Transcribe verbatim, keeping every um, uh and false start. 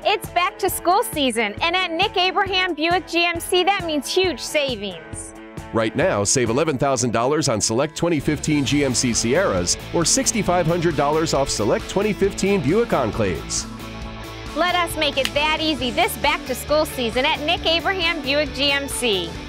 It's back to school season, and at Nick Abraham Buick G M C, that means huge savings. Right now, save eleven thousand dollars on select twenty fifteen G M C Sierras or six thousand five hundred dollars off select twenty fifteen Buick Enclaves. Let us make it that easy this back to school season at Nick Abraham Buick G M C.